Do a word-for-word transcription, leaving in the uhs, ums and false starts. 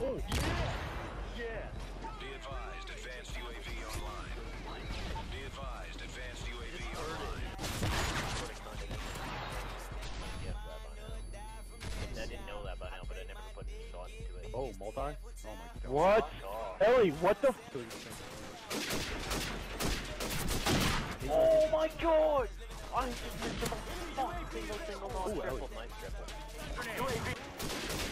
Oh! Yeah! Yeah! Be advised, advanced U A V online. Be advised, advanced U A V online. I didn't know that by now, but I never put any thought into it. Oh, multi? Oh my god. What? Oh, Ellie, what the f- oh my god! I just missed the fuck! Single, single, non-triple, nice triple. U A V!